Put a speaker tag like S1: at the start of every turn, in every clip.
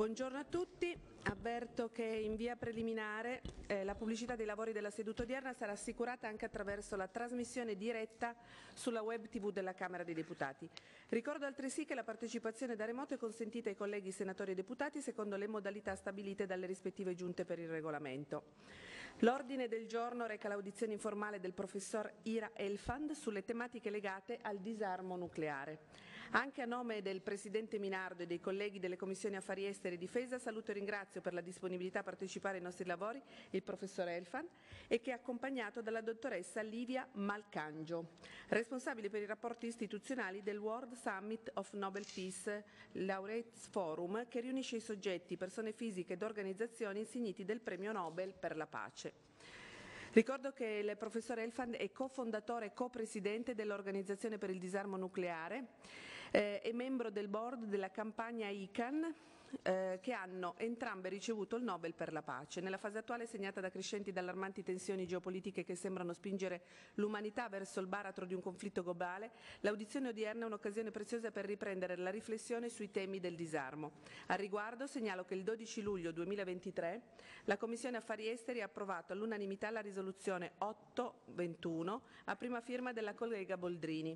S1: Buongiorno a tutti, avverto che in via preliminare la pubblicità dei lavori della seduta odierna sarà assicurata anche attraverso la trasmissione diretta sulla web TV della Camera dei Deputati. Ricordo altresì che la partecipazione da remoto è consentita ai colleghi senatori e deputati secondo le modalità stabilite dalle rispettive giunte per il regolamento. L'ordine del giorno reca l'audizione informale del professor Ira Elfand sulle tematiche legate al disarmo nucleare. Anche a nome del Presidente Minardo e dei colleghi delle Commissioni Affari Esteri e Difesa saluto e ringrazio per la disponibilità a partecipare ai nostri lavori il professor Elfand e che è accompagnato dalla dottoressa Livia Malcangio, responsabile per i rapporti istituzionali del World Summit of Nobel Peace Laureates Forum, che riunisce i soggetti, persone fisiche ed organizzazioni insigniti del Premio Nobel per la pace. Ricordo che il professor Elfand è cofondatore e copresidente dell'Organizzazione per il disarmo nucleare e membro del board della campagna ICAN, che hanno entrambe ricevuto il Nobel per la pace. Nella fase attuale, segnata da crescenti ed allarmanti tensioni geopolitiche che sembrano spingere l'umanità verso il baratro di un conflitto globale, l'audizione odierna è un'occasione preziosa per riprendere la riflessione sui temi del disarmo. Al riguardo segnalo che il 12 luglio 2023 la Commissione Affari Esteri ha approvato all'unanimità la risoluzione 821 a prima firma della collega Boldrini,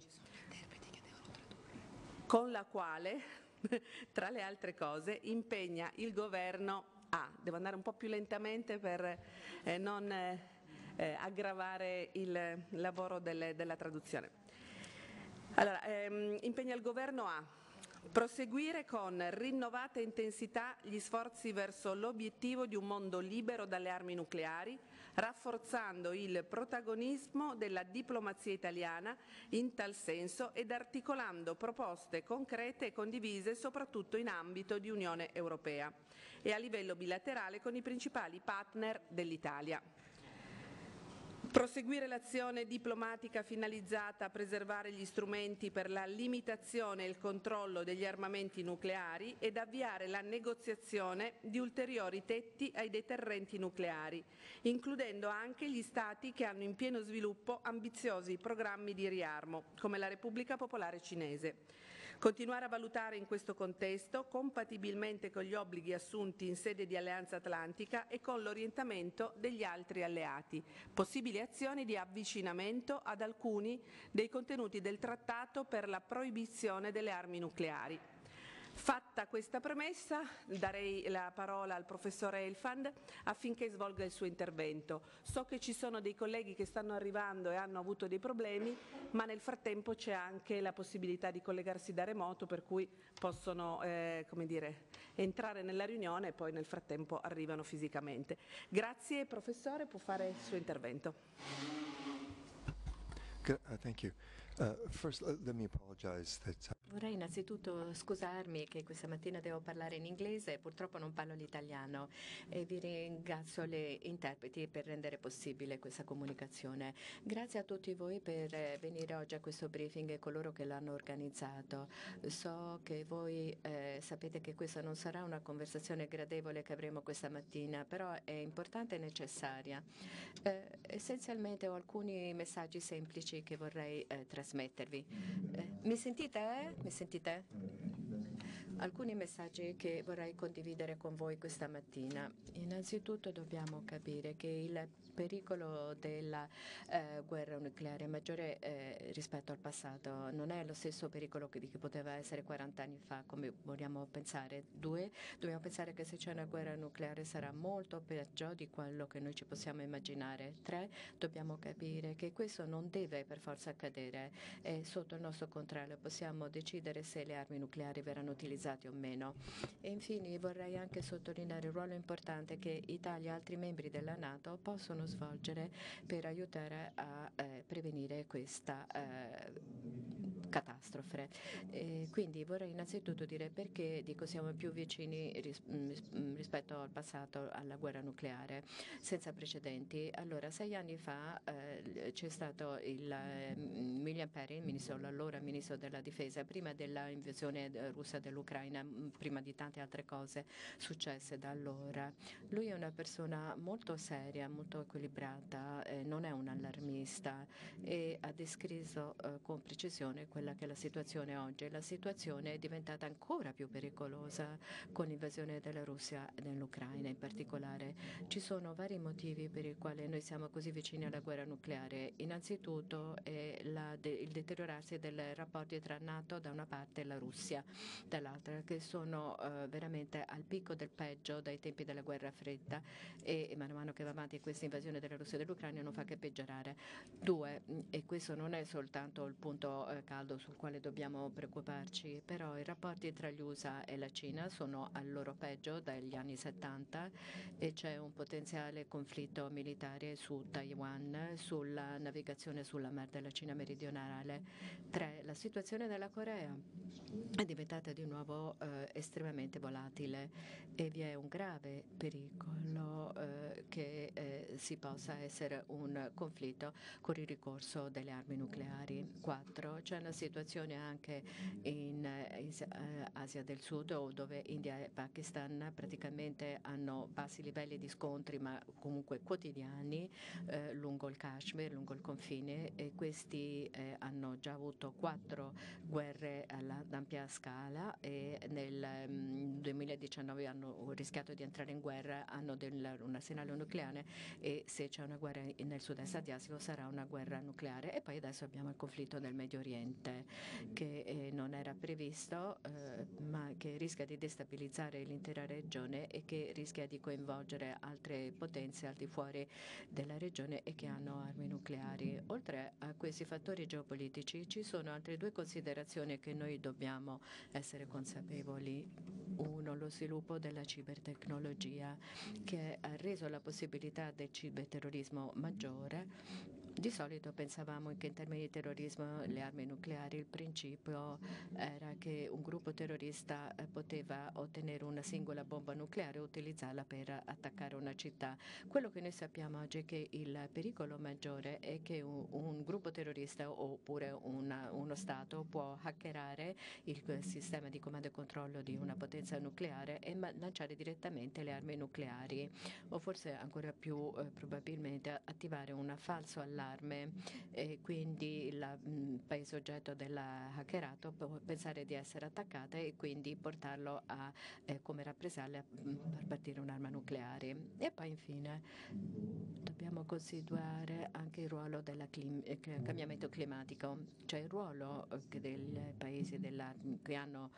S1: con la quale tra le altre cose impegna il Governo devo andare un po' più lentamente per non aggravare il lavoro della traduzione. Allora, impegna il Governo a proseguire con rinnovata intensità gli sforzi verso l'obiettivo di un mondo libero dalle armi nucleari, rafforzando il protagonismo della diplomazia italiana in tal senso ed articolando proposte concrete e condivise soprattutto in ambito di Unione Europea e a livello bilaterale con i principali partner dell'Italia. Proseguire l'azione diplomatica finalizzata a preservare gli strumenti per la limitazione e il controllo degli armamenti nucleari ed avviare la negoziazione di ulteriori tetti ai deterrenti nucleari, includendo anche gli Stati che hanno in pieno sviluppo ambiziosi programmi di riarmo, come la Repubblica Popolare Cinese. Continuare a valutare in questo contesto, compatibilmente con gli obblighi assunti in sede di Alleanza Atlantica e con l'orientamento degli altri alleati, possibili azioni di avvicinamento ad alcuni dei contenuti del Trattato per la proibizione delle armi nucleari. Fatta questa premessa, darei la parola al professor Elfand affinché svolga il suo intervento. So che ci sono dei colleghi che stanno arrivando e hanno avuto dei problemi, ma nel frattempo c'è anche la possibilità di collegarsi da remoto, per cui possono entrare nella riunione e poi nel frattempo arrivano fisicamente. Grazie professore, può fare il suo intervento.
S2: Thank you. First, let me apologize that
S3: Vorrei innanzitutto scusarmi che questa mattina devo parlare in inglese, purtroppo non parlo l'italiano e vi ringrazio le interpreti per rendere possibile questa comunicazione. Grazie a tutti voi per venire oggi a questo briefing e coloro che l'hanno organizzato. So che voi sapete che questa non sarà una conversazione gradevole che avremo questa mattina, però è importante e necessaria. Essenzialmente ho alcuni messaggi semplici che vorrei trasmettervi. Mi sentite? Mi sentite? Alcuni messaggi che vorrei condividere con voi questa mattina. Innanzitutto dobbiamo capire che il pericolo della guerra nucleare è maggiore rispetto al passato. Non è lo stesso pericolo che poteva essere 40 anni fa, come vogliamo pensare. 2, dobbiamo pensare che se c'è una guerra nucleare sarà molto peggio di quello che noi ci possiamo immaginare. 3, dobbiamo capire che questo non deve per forza accadere. È sotto il nostro controllo. Possiamo decidere se le armi nucleari verranno utilizzate o meno. E infine vorrei anche sottolineare il ruolo importante che Italia e altri membri della NATO possono svolgere per aiutare a prevenire questa catastrofe. Quindi vorrei innanzitutto dire perché dico siamo più vicini rispetto al passato alla guerra nucleare senza precedenti. Allora, 6 anni fa c'è stato il William Perry, l'allora ministro della difesa, prima dell'invasione russa dell'Ucraina, prima di tante altre cose successe da allora. Lui è una persona molto seria, molto equilibrata, non è un allarmista e ha descritto con precisione quella che è la situazione oggi. La situazione è diventata ancora più pericolosa con l'invasione della Russia nell'Ucraina in particolare. Ci sono vari motivi per i quali noi siamo così vicini alla guerra nucleare. Innanzitutto è il deteriorarsi dei rapporti tra NATO da una parte e la Russia dall'altra, che sono veramente al picco del peggio dai tempi della guerra fredda, e man mano che va avanti questa invasione della Russia e dell'Ucraina non fa che peggiorare. Due, e questo non è soltanto il punto caldo sul quale dobbiamo preoccuparci, però i rapporti tra gli USA e la Cina sono al loro peggio dagli anni 70 e c'è un potenziale conflitto militare su Taiwan, sulla navigazione sulla Mar della Cina meridionale. 3. La situazione della Corea è diventata di nuovo estremamente volatile e vi è un grave pericolo che si possa essere un conflitto con il ricorso delle armi nucleari. 4. C'è una situazione anche in Asia del Sud, dove India e Pakistan praticamente hanno bassi livelli di scontri, ma comunque quotidiani, lungo il Kashmir, lungo il confine, e questi hanno già avuto 4 guerre ad ampia scala e nel 2019 hanno rischiato di entrare in guerra, hanno un arsenale nucleare, e se c'è una guerra nel sud-est asiatico sarà una guerra nucleare. E poi adesso abbiamo il conflitto del Medio Oriente, che non era previsto, ma che rischia di destabilizzare l'intera regione e che rischia di coinvolgere altre potenze al di fuori della regione e che hanno armi nucleari. Oltre a questi fattori geopolitici ci sono altre 2 considerazioni che noi dobbiamo essere consapevoli. Uno, lo sviluppo della cibertecnologia, che ha reso la possibilità del ciberterrorismo maggiore. Di solito pensavamo che in termini di terrorismo, le armi nucleari, il principio era che un gruppo terrorista poteva ottenere una singola bomba nucleare e utilizzarla per attaccare una città. Quello che noi sappiamo oggi è che il pericolo maggiore è che un gruppo terrorista oppure uno Stato può hackerare il sistema di comando e controllo di una potenza nucleare e lanciare direttamente le armi nucleari, o forse ancora più probabilmente attivare un falso allarme, e quindi il paese oggetto della hackerato può pensare di essere attaccata e quindi portarlo a, come rappresaglia, far partire un'arma nucleare. E poi infine dobbiamo considerare anche il ruolo del cambiamento climatico, cioè il ruolo dei paesi che hanno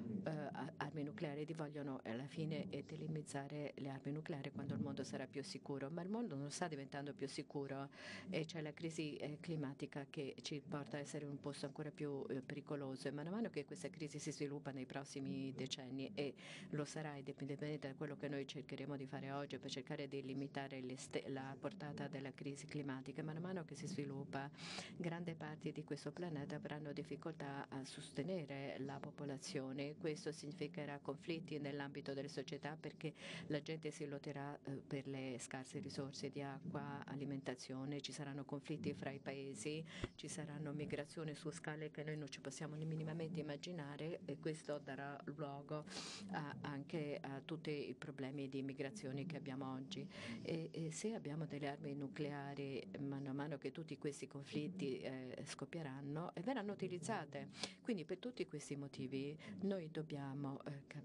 S3: armi nucleari vogliono alla fine delimizzare le armi nucleari quando il mondo sarà più sicuro, ma il mondo non sta diventando più sicuro e c'è la crisi climatica che ci porta a essere un posto ancora più pericoloso, e man mano che questa crisi si sviluppa nei prossimi decenni, e lo sarà indipendentemente da quello che noi cercheremo di fare oggi per cercare di limitare la portata della crisi climatica, man mano che si sviluppa grandi parti di questo pianeta avranno difficoltà a sostenere la popolazione. Questo significherà conflitti nell'ambito delle società, perché la gente si lotterà per le scarse risorse di acqua, alimentazione, ci saranno conflitti fra i paesi, ci saranno migrazioni su scale che noi non ci possiamo minimamente immaginare, e questo darà luogo anche a tutti i problemi di migrazioni che abbiamo oggi. E se abbiamo delle armi nucleari, man mano che tutti questi conflitti scoppieranno e verranno utilizzate. Quindi per tutti questi motivi noi dobbiamo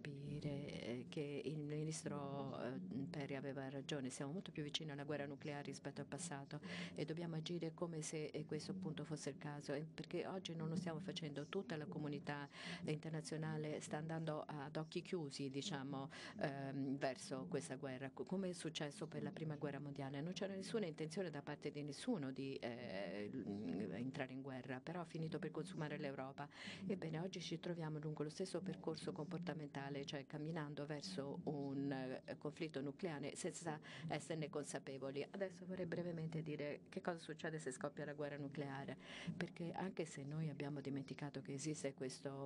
S3: capire che il ministro Perry aveva ragione, siamo molto più vicini alla guerra nucleare rispetto al passato e dobbiamo agire come se questo appunto fosse il caso, perché oggi non lo stiamo facendo. Tutta la comunità internazionale sta andando ad occhi chiusi, diciamo, verso questa guerra, come è successo per la prima guerra mondiale. Non c'era nessuna intenzione da parte di nessuno di entrare in guerra, però ha finito per consumare l'Europa. Ebbene, oggi ci troviamo lungo lo stesso percorso comportamentale, cioè camminando verso un conflitto nucleare senza esserne consapevoli. Adesso vorrei brevemente dire che cosa succede se scoppia la guerra nucleare, perché anche se noi abbiamo dimenticato che esiste questo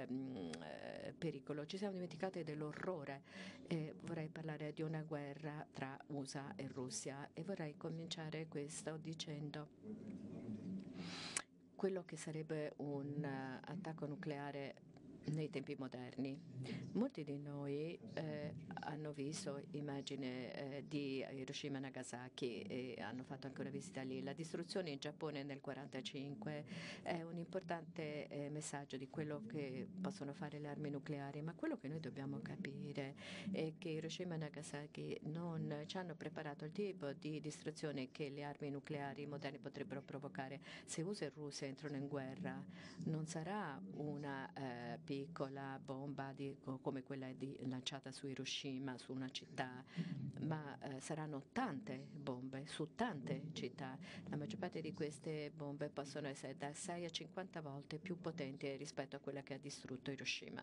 S3: pericolo, ci siamo dimenticati dell'orrore. Vorrei parlare di una guerra tra USA e Russia, e vorrei cominciare questo dicendo quello che sarebbe un attacco nucleare nei tempi moderni. Molti di noi hanno visto immagini di Hiroshima e Nagasaki e hanno fatto anche una visita lì. La distruzione in Giappone nel 1945 è un importante messaggio di quello che possono fare le armi nucleari, ma quello che noi dobbiamo capire è che Hiroshima e Nagasaki non ci hanno preparato il tipo di distruzione che le armi nucleari moderne potrebbero provocare. Se USA e Russia entrano in guerra, non sarà una piccola bomba come quella lanciata su Hiroshima, su una città, ma saranno tante bombe su tante città. La maggior parte di queste bombe possono essere da 6 a 50 volte più potenti rispetto a quella che ha distrutto Hiroshima.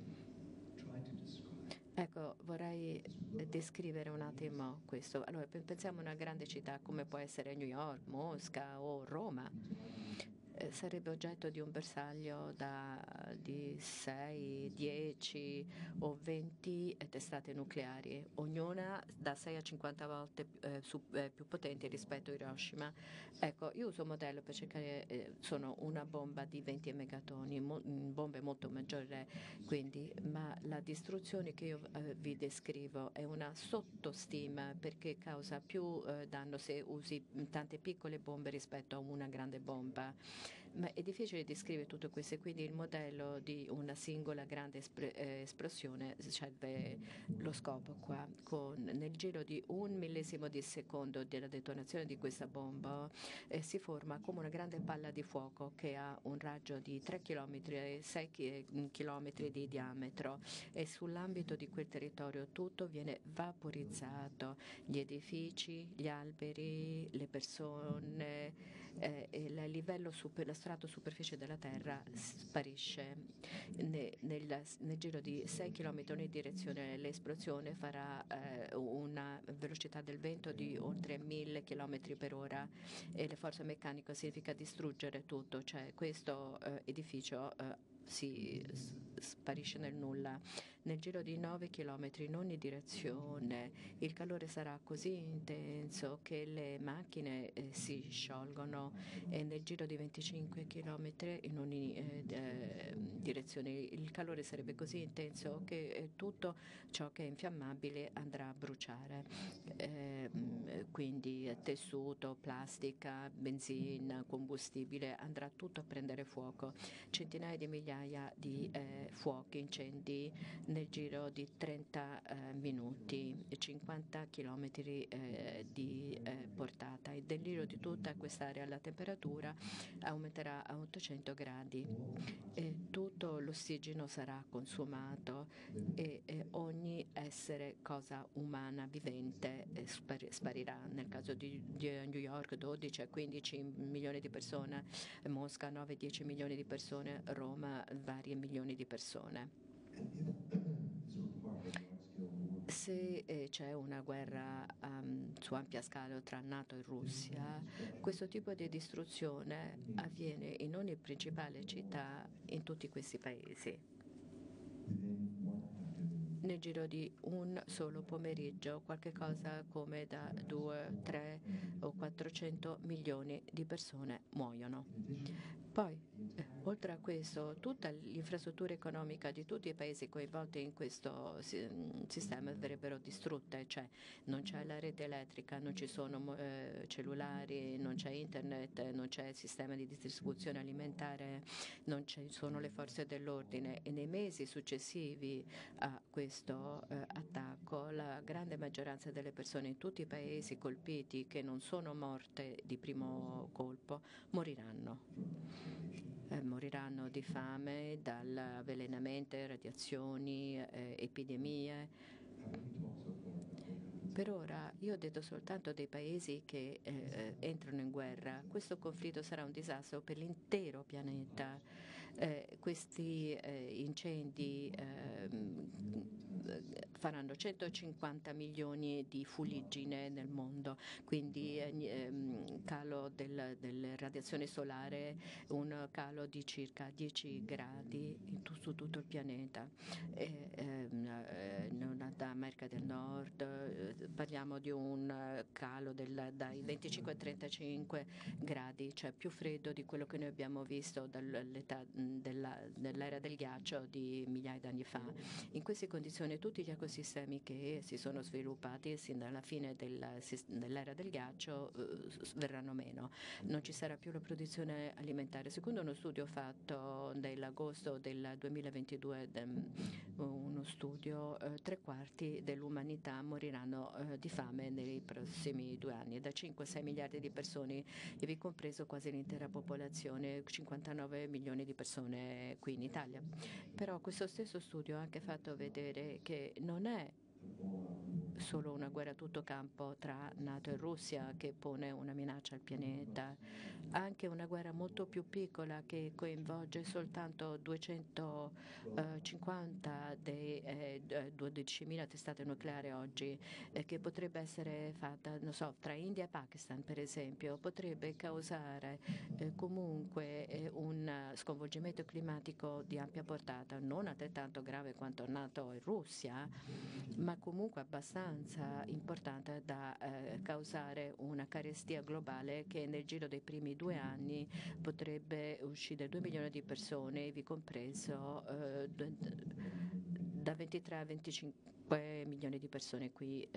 S3: Ecco, vorrei descrivere un attimo questo. Allora, pensiamo a una grande città come può essere New York, Mosca o Roma. Sarebbe oggetto di un bersaglio di 6, 10 o 20 testate nucleari, ognuna da 6 a 50 volte più potente rispetto a Hiroshima. Ecco, io uso un modello per cercare, sono una bomba di 20 megatoni, bombe molto maggiori, quindi, ma la distruzione che io vi descrivo è una sottostima perché causa più danno se usi tante piccole bombe rispetto a una grande bomba. Ma è difficile descrivere tutto questo e quindi il modello di una singola grande esplosione serve lo scopo qua. Nel giro di 1 millesimo di secondo della detonazione di questa bomba si forma come una grande palla di fuoco che ha un raggio di 3 km e 6 km di diametro e sull'ambito di quel territorio tutto viene vaporizzato, gli edifici, gli alberi, le persone, il livello la strato superficie della Terra sparisce. Nel giro di 6 km in direzione l'esplosione farà una velocità del vento di oltre 1000 km per ora e le forze meccaniche significa distruggere tutto, cioè questo edificio si sparisce nel nulla. Nel giro di 9 km in ogni direzione il calore sarà così intenso che le macchine si sciolgono e nel giro di 25 km in ogni direzione il calore sarebbe così intenso che tutto ciò che è infiammabile andrà a bruciare. Quindi tessuto, plastica, benzina, combustibile, andrà tutto a prendere fuoco. Centinaia di migliaia di fuochi, incendi nel giro di 30 minuti, 50 km di portata. Il delirio di tutta quest'area, la temperatura aumenterà a 800 gradi e tutto l'ossigeno sarà consumato e ogni essere, cosa umana vivente sparirà. Nel caso di New York 12 a 15 milioni di persone, Mosca 9-10 milioni di persone, Roma varie milioni di persone. Se c'è una guerra su ampia scala tra NATO e Russia, questo tipo di distruzione avviene in ogni principale città in tutti questi paesi. Nel giro di un solo pomeriggio, qualche cosa come da 2, 3 o 400 milioni di persone muoiono. Poi, oltre a questo, tutta l'infrastruttura economica di tutti i paesi coinvolti in questo sistema verrebbero distrutte, cioè non c'è la rete elettrica, non ci sono cellulari, non c'è internet, non c'è il sistema di distribuzione alimentare, non ci sono le forze dell'ordine e nei mesi successivi a questo attacco la grande maggioranza delle persone in tutti i paesi colpiti che non sono morte di primo colpo moriranno. Moriranno di fame, dall'avvelenamento, radiazioni, epidemie. Per ora io ho detto soltanto dei paesi che entrano in guerra. Questo conflitto sarà un disastro per l'intero pianeta. Questi incendi faranno 150 milioni di fuliggine nel mondo, quindi calo della radiazione solare, un calo di circa 10 gradi su tutto il pianeta. Nell'America del Nord parliamo di un calo dai 25 ai 35 gradi, cioè più freddo di quello che noi abbiamo visto dell'era del ghiaccio di migliaia di anni fa. In queste condizioni tutti gli ecosistemi che si sono sviluppati sin dalla fine dell'era del ghiaccio verranno meno. Non ci sarà più la produzione alimentare. Secondo uno studio fatto nell'agosto del 2022, uno studio, 3/4 dell'umanità moriranno di fame nei prossimi 2 anni, da 5-6 miliardi di persone, ivi compreso quasi l'intera popolazione, 59 milioni di persone qui in Italia. Però questo stesso studio ha anche fatto vedere che non è solo una guerra a tutto campo tra NATO e Russia che pone una minaccia al pianeta, anche una guerra molto più piccola che coinvolge soltanto 250 dei 12.000 testate nucleari oggi, che potrebbe essere fatta, non so, tra India e Pakistan per esempio, potrebbe causare comunque un sconvolgimento climatico di ampia portata, non altrettanto grave quanto NATO e Russia, ma comunque abbastanza importante da causare una carestia globale che nel giro dei primi 2 anni potrebbe uccidere 2 milioni di persone, ivi compreso da 23 a 25 milioni di persone qui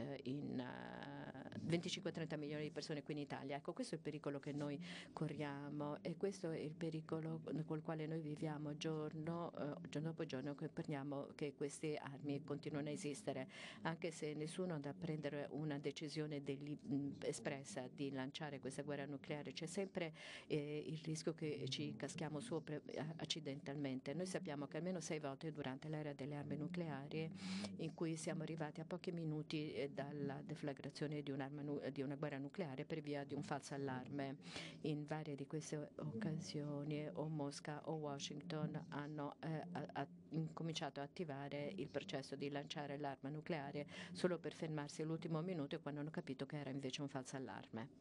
S3: 25-30 milioni di persone qui in Italia. Ecco, questo è il pericolo che noi corriamo e questo è il pericolo col quale noi viviamo giorno dopo giorno, che prendiamo che queste armi continuano a esistere, anche se nessuno ha da prendere una decisione espressa di lanciare questa guerra nucleare. C'è sempre il rischio che ci caschiamo sopra accidentalmente. Noi sappiamo che almeno 6 volte durante l'era delle armi nucleari, in cui siamo arrivati a pochi minuti dalla deflagrazione di una guerra nucleare per via di un falso allarme. In varie di queste occasioni o Mosca o Washington hanno incominciato a attivare il processo di lanciare l'arma nucleare solo per fermarsi all'ultimo minuto quando hanno capito che era invece un falso allarme.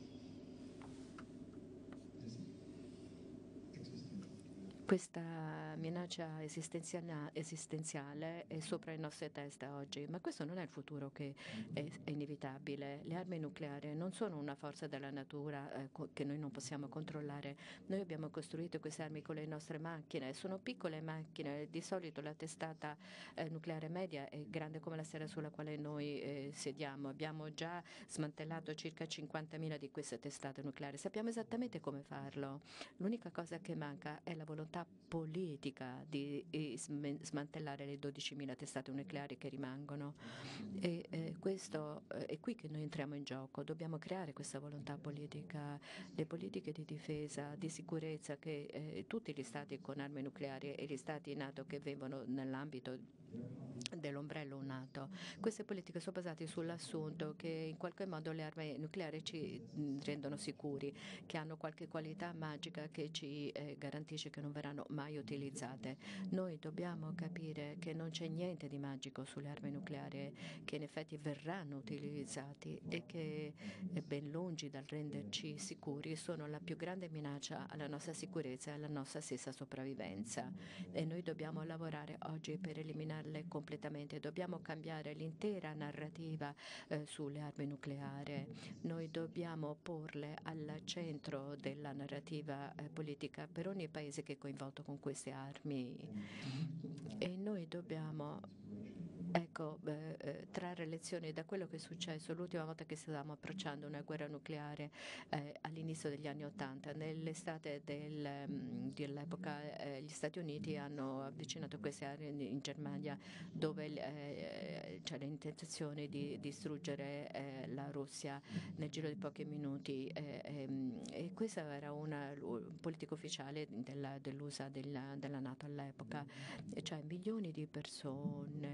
S3: Questa minaccia esistenziale è sopra le nostre teste oggi, ma questo non è il futuro che è inevitabile. Le armi nucleari non sono una forza della natura che noi non possiamo controllare. Noi abbiamo costruito queste armi con le nostre macchine, sono piccole macchine, di solito la testata nucleare media è grande come la sedia sulla quale noi sediamo. Abbiamo già smantellato circa 50.000 di queste testate nucleari, sappiamo esattamente come farlo. L'unica cosa che manca è la volontà politica di smantellare le 12.000 testate nucleari che rimangono. E questo è qui che noi entriamo in gioco. Dobbiamo creare questa volontà politica, le politiche di difesa, di sicurezza che tutti gli stati con armi nucleari e gli stati NATO che vivono nell'ambito dell'ombrello NATO. Queste politiche sono basate sull'assunto che in qualche modo le armi nucleari ci rendono sicuri, che hanno qualche qualità magica che ci garantisce che non verranno mai utilizzate. Noi dobbiamo capire che non c'è niente di magico sulle armi nucleari, che in effetti verranno utilizzati e che ben lungi dal renderci sicuri sono la più grande minaccia alla nostra sicurezza e alla nostra stessa sopravvivenza. E noi dobbiamo lavorare oggi per eliminarle completamente. Dobbiamo cambiare l'intera narrativa sulle armi nucleari. Noi dobbiamo porle al centro della narrativa politica per ogni paese che è coinvolto con queste armi. E noi dobbiamo trarre lezioni da quello che è successo l'ultima volta che stavamo approcciando una guerra nucleare all'inizio degli anni '80. Nell'estate dell'epoca gli Stati Uniti hanno avvicinato queste aree in Germania, dove c'è l'intenzione di distruggere la Russia nel giro di pochi minuti, e questo era un politico ufficiale dell'USA, della NATO all'epoca, cioè milioni di persone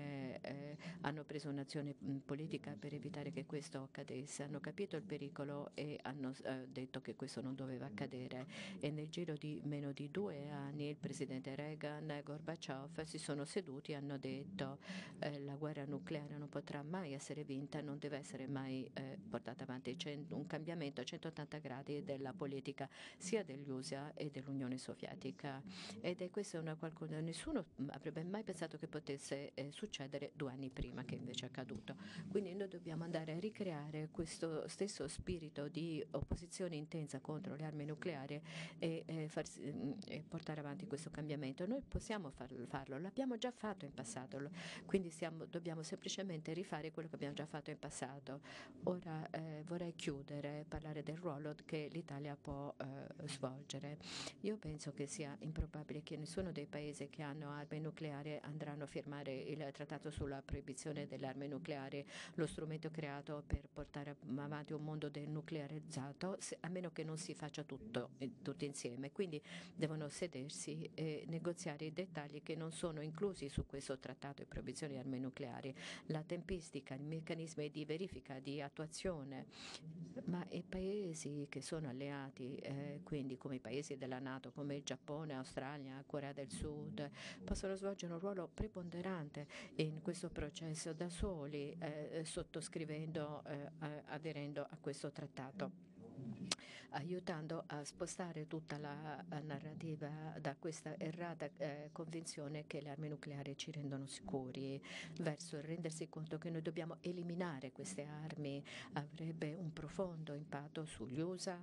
S3: hanno preso un'azione politica per evitare che questo accadesse, hanno capito il pericolo e hanno detto che questo non doveva accadere, e nel giro di meno di 2 anni il presidente Reagan e Gorbaciov si sono seduti e hanno detto la guerra nucleare non potrà mai essere vinta, non deve essere mai portata avanti. C'è un cambiamento a 180 gradi della politica sia degli USA e dell'Unione Sovietica, ed è questa una qualcosa nessuno avrebbe mai pensato che potesse succedere 2 anni prima, che invece è accaduto. Quindi noi dobbiamo andare a ricreare questo stesso spirito di opposizione intensa contro le armi nucleari e portare avanti questo cambiamento. Noi possiamo farlo, l'abbiamo già fatto in passato, quindi dobbiamo semplicemente rifare quello che abbiamo già fatto in passato. Ora vorrei chiudere, parlare del ruolo che l'Italia può svolgere. Io penso che sia improbabile che nessuno dei paesi che hanno armi nucleari andranno a firmare il trattato sulla proibizione delle armi nucleari, lo strumento creato per portare avanti un mondo denuclearizzato, a meno che non si faccia tutti insieme. Quindi devono sedersi e negoziare i dettagli che non sono inclusi su questo trattato di proibizione di armi nucleari, la tempistica, i meccanismi di verifica, di attuazione. Ma i paesi che sono alleati, quindi come i paesi della NATO, come il Giappone, Australia, Corea del Sud, possono svolgere un ruolo preponderante in questo processo da soli, sottoscrivendo, aderendo a questo trattato, aiutando a spostare tutta la narrativa da questa errata convinzione che le armi nucleari ci rendono sicuri, verso il rendersi conto che noi dobbiamo eliminare queste armi. Avrebbe un profondo impatto sugli USA,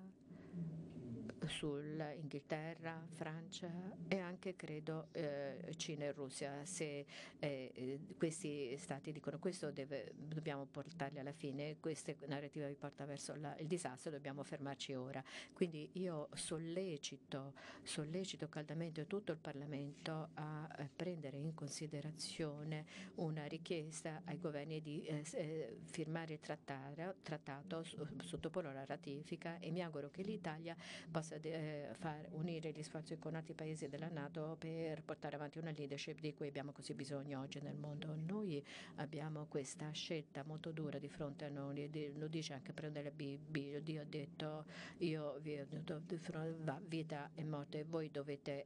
S3: sull'Inghilterra, Francia e anche credo Cina e Russia. Se questi stati dicono questo dobbiamo portarli alla fine, questa narrativa vi porta verso il disastro, dobbiamo fermarci ora. Quindi io sollecito caldamente tutto il Parlamento a prendere in considerazione una richiesta ai governi di firmare il trattato, sottoporlo alla ratifica, e mi auguro che l'Italia possa far unire gli sforzi con altri paesi della NATO per portare avanti una leadership di cui abbiamo così bisogno oggi nel mondo. Noi abbiamo questa scelta molto dura di fronte a noi, lo dice anche prendere la Bibbia. Dio ha detto io vi ho detto vita e morte, voi dovete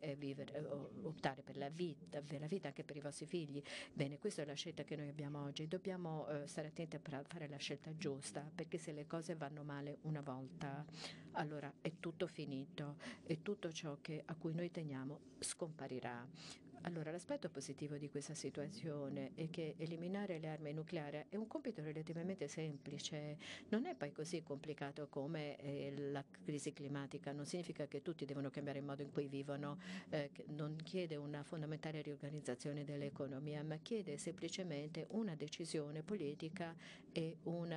S3: optare per la vita anche per i vostri figli. Bene, questa è la scelta che noi abbiamo oggi. Dobbiamo stare attenti a fare la scelta giusta, perché se le cose vanno male una volta, allora è tutto finito e tutto ciò a cui noi teniamo scomparirà. Allora, l'aspetto positivo di questa situazione è che eliminare le armi nucleari è un compito relativamente semplice, non è poi così complicato come la crisi climatica, non significa che tutti devono cambiare il modo in cui vivono, non chiede una fondamentale riorganizzazione dell'economia, ma chiede semplicemente una decisione politica e un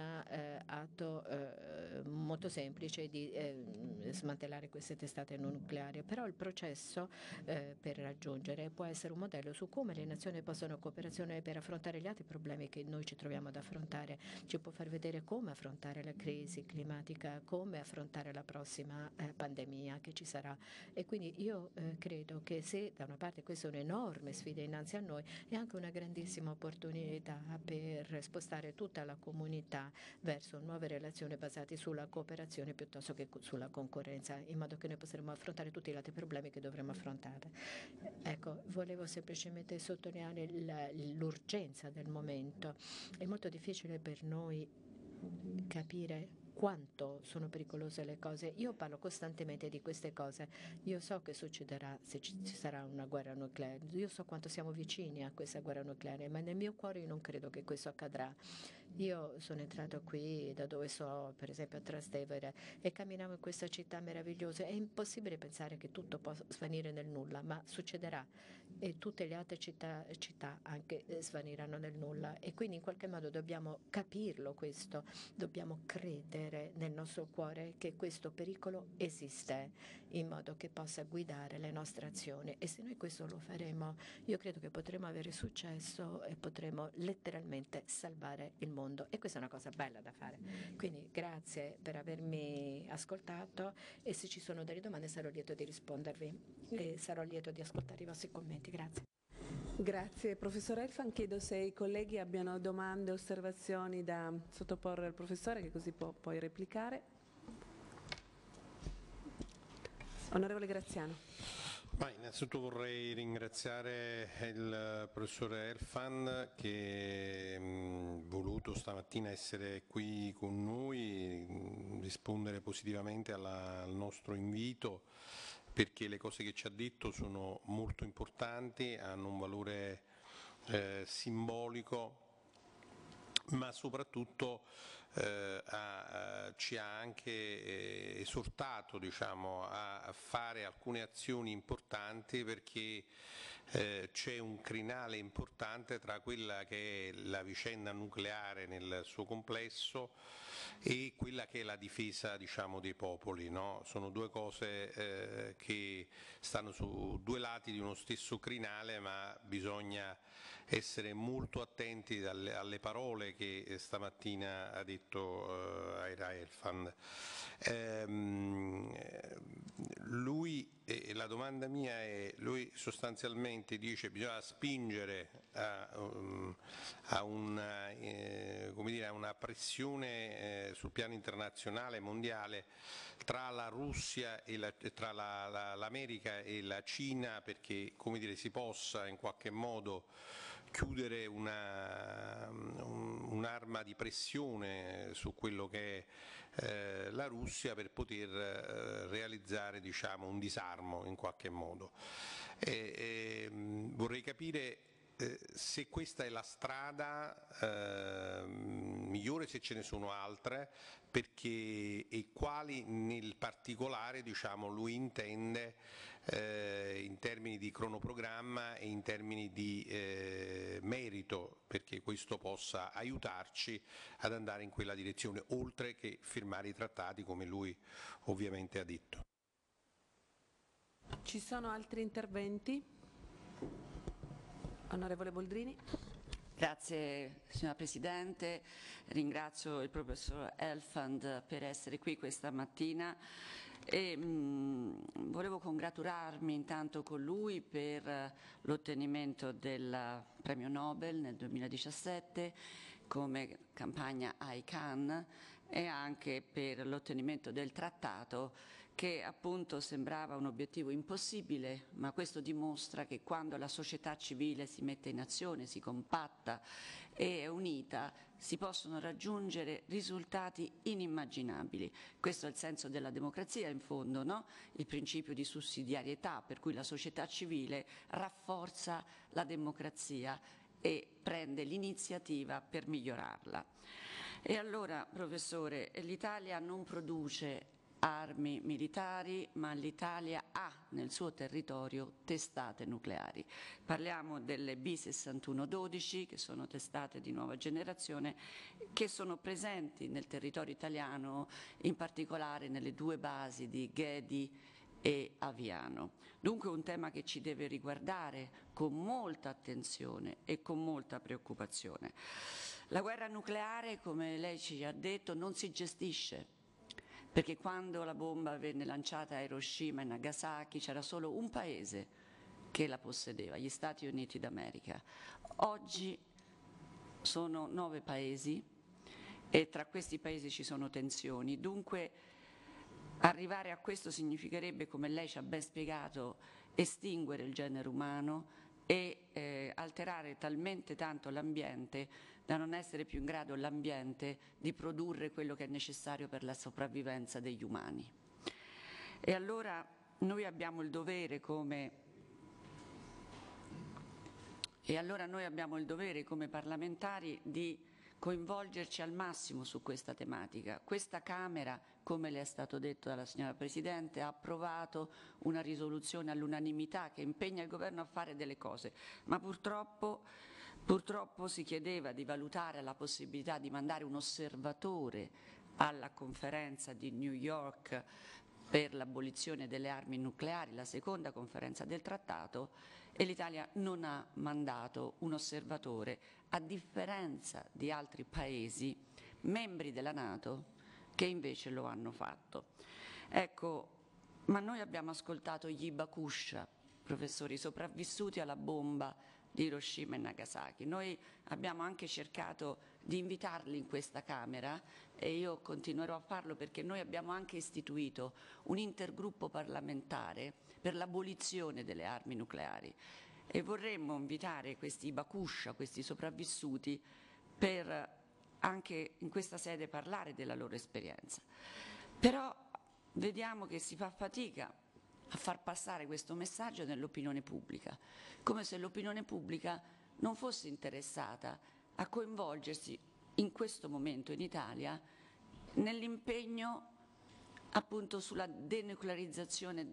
S3: atto molto semplice di smantellare queste testate non nucleari. Però il processo per raggiungere può essere un modello su come le nazioni possono cooperazione per affrontare gli altri problemi che noi ci troviamo ad affrontare, ci può far vedere come affrontare la crisi climatica, come affrontare la prossima pandemia che ci sarà. E quindi io credo che se da una parte questa è un'enorme sfida innanzi a noi, è anche una grandissima opportunità per spostare tutta la comunità verso nuove relazioni basate sulla cooperazione piuttosto che sulla concorrenza, in modo che noi potremo affrontare tutti gli altri problemi che dovremo affrontare. Ecco, volevo semplicemente sottolineare l'urgenza del momento. È molto difficile per noi capire quanto sono pericolose le cose. Io parlo costantemente di queste cose. Io so che succederà se ci sarà una guerra nucleare. Io so quanto siamo vicini a questa guerra nucleare, ma nel mio cuore io non credo che questo accadrà. Io sono entrato qui da dove so, per esempio a Trastevere, e camminavo in questa città meravigliosa. È impossibile pensare che tutto possa svanire nel nulla, ma succederà, e tutte le altre città anche svaniranno nel nulla, e quindi in qualche modo dobbiamo capirlo questo, dobbiamo credere nel nostro cuore che questo pericolo esiste, in modo che possa guidare le nostre azioni, e se noi questo lo faremo, io credo che potremo avere successo e potremo letteralmente salvare il mondo, e questa è una cosa bella da fare. Quindi grazie per avermi ascoltato, e se ci sono delle domande sarò lieto di rispondervi e sarò lieto di ascoltare i vostri commenti. Grazie.
S1: Grazie professor Elfan, chiedo se i colleghi abbiano domande o osservazioni da sottoporre al professore, che così può poi replicare. Onorevole Graziano.
S4: Innanzitutto vorrei ringraziare il professore Elfan che ha voluto stamattina essere qui con noi, rispondere positivamente al nostro invito, perché le cose che ci ha detto sono molto importanti, hanno un valore simbolico, ma soprattutto ci ha anche esortato, diciamo, a fare alcune azioni importanti, perché c'è un crinale importante tra quella che è la vicenda nucleare nel suo complesso e quella che è la difesa, diciamo, dei popoli, no? Sono due cose che stanno su due lati di uno stesso crinale, ma bisogna essere molto attenti alle parole che stamattina ha detto Aira Elfan. La domanda mia è, lui sostanzialmente dice che bisogna spingere a una pressione sul piano internazionale, mondiale, tra la Russia e tra l'America e la Cina, perché, come dire, si possa in qualche modo chiudere un'arma di pressione su quello che è la Russia, per poter realizzare, diciamo, un disarmo in qualche modo. Vorrei capire se questa è la strada migliore, se ce ne sono altre, perché e quali nel particolare, diciamo, lui intende in termini di cronoprogramma e in termini di merito, perché questo possa aiutarci ad andare in quella direzione, oltre che firmare i trattati, come lui ovviamente ha detto.
S1: Ci sono altri interventi? Onorevole Boldrini.
S5: Grazie signora Presidente, ringrazio il professor Elfand per essere qui questa mattina e volevo congratularmi intanto con lui per l'ottenimento del premio Nobel nel 2017 come campagna ICANN e anche per l'ottenimento del trattato, che appunto sembrava un obiettivo impossibile, ma questo dimostra che quando la società civile si mette in azione, si compatta e è unita, si possono raggiungere risultati inimmaginabili. Questo è il senso della democrazia, in fondo, no? Il principio di sussidiarietà, per cui la società civile rafforza la democrazia e prende l'iniziativa per migliorarla. E allora, professore, l'Italia non produce armi militari, ma l'Italia ha nel suo territorio testate nucleari. Parliamo delle B6112, che sono testate di nuova generazione, che sono presenti nel territorio italiano, in particolare nelle due basi di Ghedi e Aviano. Dunque un tema che ci deve riguardare con molta attenzione e con molta preoccupazione. La guerra nucleare, come lei ci ha detto, non si gestisce, perché quando la bomba venne lanciata a Hiroshima e Nagasaki c'era solo un paese che la possedeva, gli Stati Uniti d'America. Oggi sono 9 paesi e tra questi paesi ci sono tensioni, dunque arrivare a questo significherebbe, come lei ci ha ben spiegato, estinguere il genere umano e alterare talmente tanto l'ambiente da non essere più in grado l'ambiente di produrre quello che è necessario per la sopravvivenza degli umani. E allora noi abbiamo il dovere come parlamentari di coinvolgerci al massimo su questa tematica. Questa Camera, come le è stato detto dalla signora Presidente, ha approvato una risoluzione all'unanimità che impegna il Governo a fare delle cose, ma purtroppo si chiedeva di valutare la possibilità di mandare un osservatore alla conferenza di New York per l'abolizione delle armi nucleari, la seconda conferenza del trattato, e l'Italia non ha mandato un osservatore, a differenza di altri paesi membri della NATO che invece lo hanno fatto. Ecco, ma noi abbiamo ascoltato gli Bakusha, professori, sopravvissuti alla bomba di Hiroshima e Nagasaki. Noi abbiamo anche cercato di invitarli in questa Camera e io continuerò a farlo perché noi abbiamo anche istituito un intergruppo parlamentare per l'abolizione delle armi nucleari e vorremmo invitare questi bakusha, questi sopravvissuti, per anche in questa sede parlare della loro esperienza. Però vediamo che si fa fatica a far passare questo messaggio nell'opinione pubblica, come se l'opinione pubblica non fosse interessata a coinvolgersi in questo momento in Italia nell'impegno appunto sulla denuclearizzazione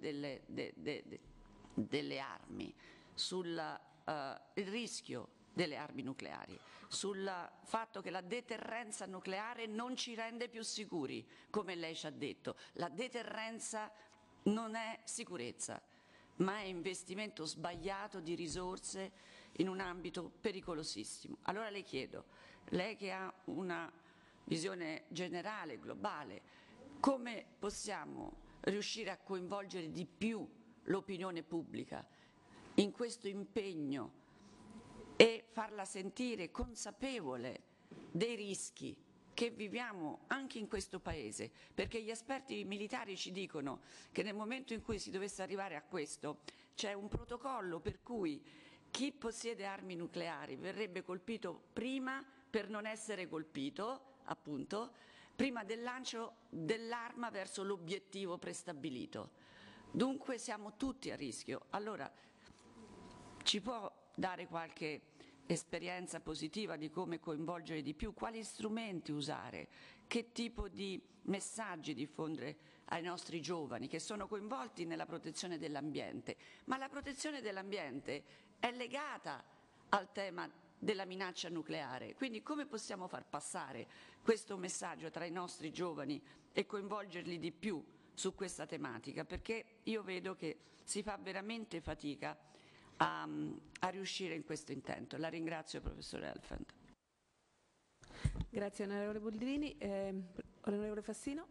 S5: delle armi, sul rischio delle armi nucleari, sul fatto che la deterrenza nucleare non ci rende più sicuri, come lei ci ha detto. La deterrenza non è sicurezza, ma è investimento sbagliato di risorse in un ambito pericolosissimo. Allora le chiedo, lei che ha una visione generale, globale, come possiamo riuscire a coinvolgere di più l'opinione pubblica in questo impegno e farla sentire consapevole dei rischi che viviamo anche in questo Paese, perché gli esperti militari ci dicono che nel momento in cui si dovesse arrivare a questo c'è un protocollo per cui chi possiede armi nucleari verrebbe colpito prima per non essere colpito, appunto, prima del lancio dell'arma verso l'obiettivo prestabilito. Dunque siamo tutti a rischio. Allora, ci può dare qualche esperienza positiva di come coinvolgere di più, quali strumenti usare, che tipo di messaggi diffondere ai nostri giovani che sono coinvolti nella protezione dell'ambiente, ma la protezione dell'ambiente è legata al tema della minaccia nucleare, quindi come possiamo far passare questo messaggio tra i nostri giovani e coinvolgerli di più su questa tematica, perché io vedo che si fa veramente fatica a riuscire in questo intento. La ringrazio, professore Elfand.
S1: Grazie onorevole Boldrini. Onorevole Fassino.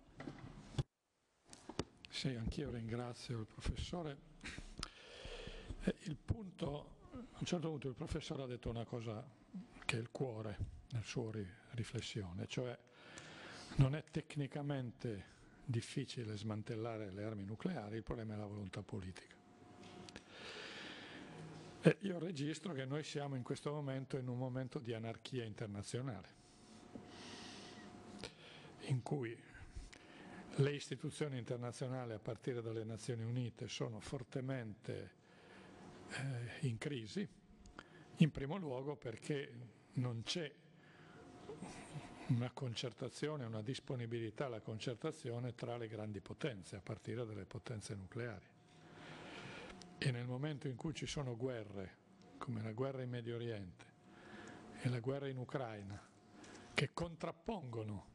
S6: Sì, anch'io ringrazio il professore. Il punto, a un certo punto il professore ha detto una cosa che è il cuore nella sua riflessione, cioè non è tecnicamente difficile smantellare le armi nucleari, il problema è la volontà politica. Io registro che noi siamo in questo momento in un momento di anarchia internazionale, in cui le istituzioni internazionali, a partire dalle Nazioni Unite, sono fortemente in crisi, in primo luogo perché non c'è una concertazione, una disponibilità alla concertazione tra le grandi potenze, a partire dalle potenze nucleari. E nel momento in cui ci sono guerre, come la guerra in Medio Oriente e la guerra in Ucraina, che contrappongono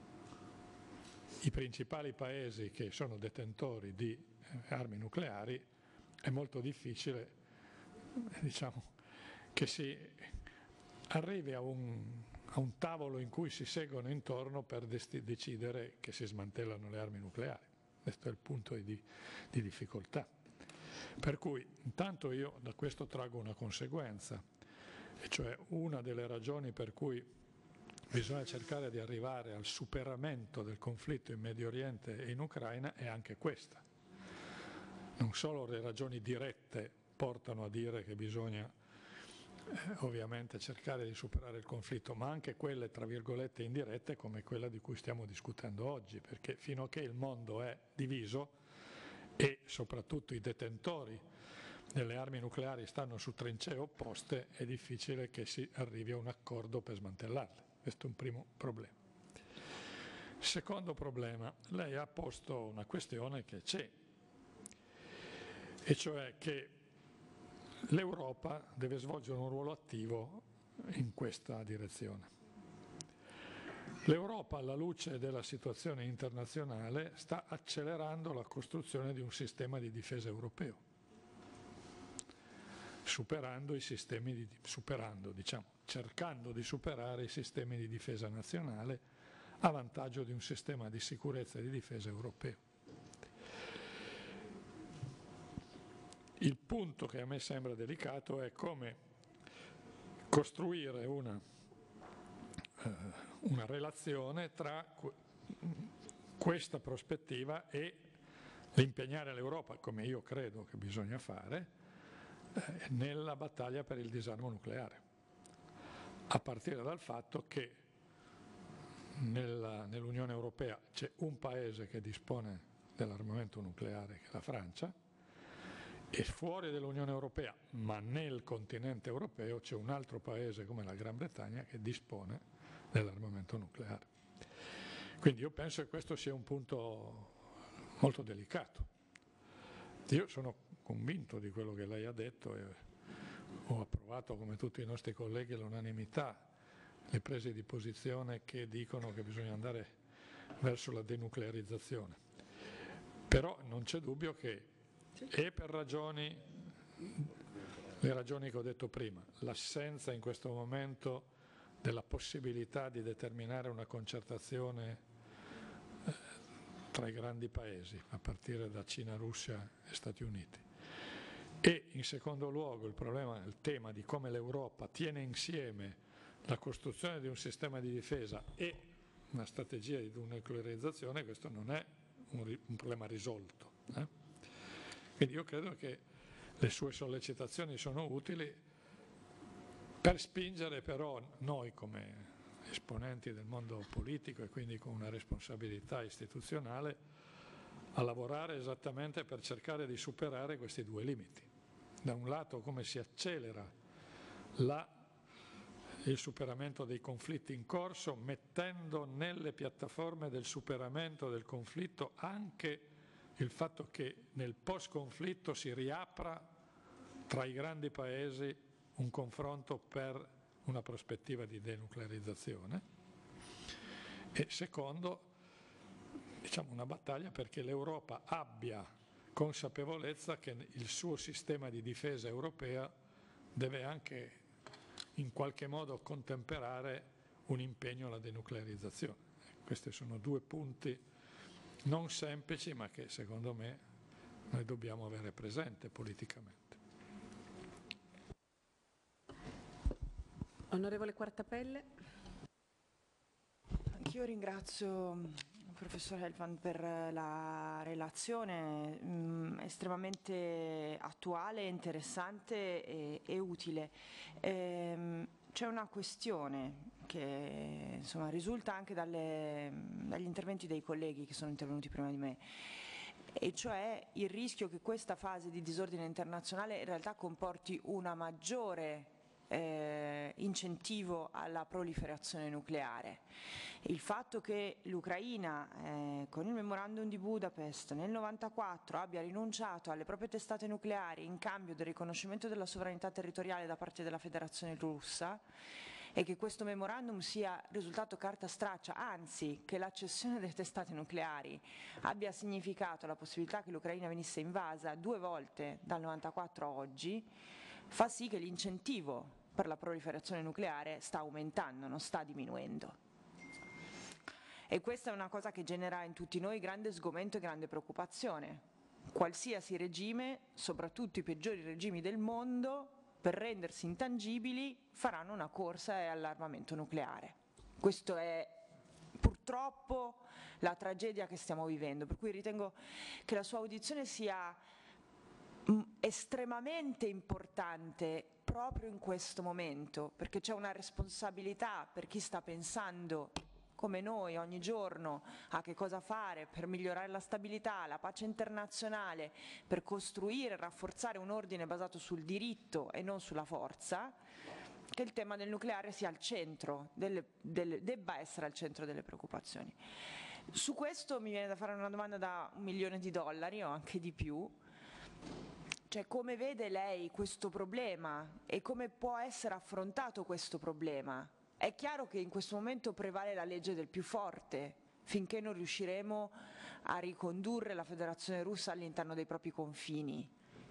S6: i principali paesi che sono detentori di armi nucleari, è molto difficile, diciamo, che si arrivi a un tavolo in cui si seggono intorno per decidere che si smantellano le armi nucleari. Questo è il punto di difficoltà. Per cui intanto io da questo traggo una conseguenza, e cioè una delle ragioni per cui bisogna cercare di arrivare al superamento del conflitto in Medio Oriente e in Ucraina è anche questa. Non solo le ragioni dirette portano a dire che bisogna ovviamente cercare di superare il conflitto, ma anche quelle tra virgolette indirette come quella di cui stiamo discutendo oggi, perché fino a che il mondo è diviso e soprattutto i detentori delle armi nucleari stanno su trincee opposte, è difficile che si arrivi a un accordo per smantellarle. Questo è un primo problema. Secondo problema, lei ha posto una questione che c'è, e cioè che l'Europa deve svolgere un ruolo attivo in questa direzione. L'Europa, alla luce della situazione internazionale, sta accelerando la costruzione di un sistema di difesa europeo, cercando di superare i sistemi di difesa nazionale a vantaggio di un sistema di sicurezza e di difesa europeo. Il punto che a me sembra delicato è come costruire una relazione tra questa prospettiva e l'impegnare l'Europa, come io credo che bisogna fare, nella battaglia per il disarmo nucleare, a partire dal fatto che nell'Unione Europea c'è un paese che dispone dell'armamento nucleare, che è la Francia, e fuori dall'Unione Europea, ma nel continente europeo, c'è un altro paese come la Gran Bretagna che dispone dell'armamento nucleare. Quindi io penso che questo sia un punto molto delicato. Io sono convinto di quello che lei ha detto e ho approvato, come tutti i nostri colleghi, all'unanimità le prese di posizione che dicono che bisogna andare verso la denuclearizzazione. Però non c'è dubbio che e per le ragioni che ho detto prima, l'assenza in questo momento della possibilità di determinare una concertazione tra i grandi paesi, a partire da Cina, Russia e Stati Uniti. E in secondo luogo il tema di come l'Europa tiene insieme la costruzione di un sistema di difesa e una strategia di denuclearizzazione, questo non è un problema risolto. Quindi io credo che le sue sollecitazioni sono utili per spingere però noi come esponenti del mondo politico e quindi con una responsabilità istituzionale a lavorare esattamente per cercare di superare questi due limiti. Da un lato come si accelera il superamento dei conflitti in corso, mettendo nelle piattaforme del superamento del conflitto anche il fatto che nel post-conflitto si riapra tra i grandi paesi un confronto per una prospettiva di denuclearizzazione, e secondo, una battaglia perché l'Europa abbia consapevolezza che il suo sistema di difesa europea deve anche in qualche modo contemperare un impegno alla denuclearizzazione. Questi sono due punti non semplici, ma che secondo me noi dobbiamo avere presente politicamente.
S1: Onorevole Quartapelle.
S7: Anch'io ringrazio il professor Helfand per la relazione estremamente attuale, interessante e utile. C'è una questione che risulta anche dagli interventi dei colleghi che sono intervenuti prima di me, e cioè il rischio che questa fase di disordine internazionale in realtà comporti una maggiore incentivo alla proliferazione nucleare. Il fatto che l'Ucraina con il memorandum di Budapest nel 1994 abbia rinunciato alle proprie testate nucleari in cambio del riconoscimento della sovranità territoriale da parte della Federazione Russa, e che questo memorandum sia risultato carta straccia, anzi che la cessione delle testate nucleari abbia significato la possibilità che l'Ucraina venisse invasa 2 volte dal 1994 a oggi, fa sì che l'incentivo per la proliferazione nucleare sta aumentando, non sta diminuendo. E questa è una cosa che genera in tutti noi grande sgomento e grande preoccupazione. Qualsiasi regime, soprattutto i peggiori regimi del mondo, per rendersi intangibili faranno una corsa all'armamento nucleare. Questo è purtroppo la tragedia che stiamo vivendo, per cui ritengo che la sua audizione sia estremamente importante proprio in questo momento, perché c'è una responsabilità per chi sta pensando come noi ogni giorno a che cosa fare per migliorare la stabilità, la pace internazionale, per costruire e rafforzare un ordine basato sul diritto e non sulla forza, che il tema del nucleare sia al centro, debba essere al centro delle preoccupazioni. Su questo mi viene da fare una domanda da $1 milione o anche di più. Cioè, come vede lei questo problema e come può essere affrontato questo problema? È chiaro che in questo momento prevale la legge del più forte, finché non riusciremo a ricondurre la Federazione Russa all'interno dei propri confini.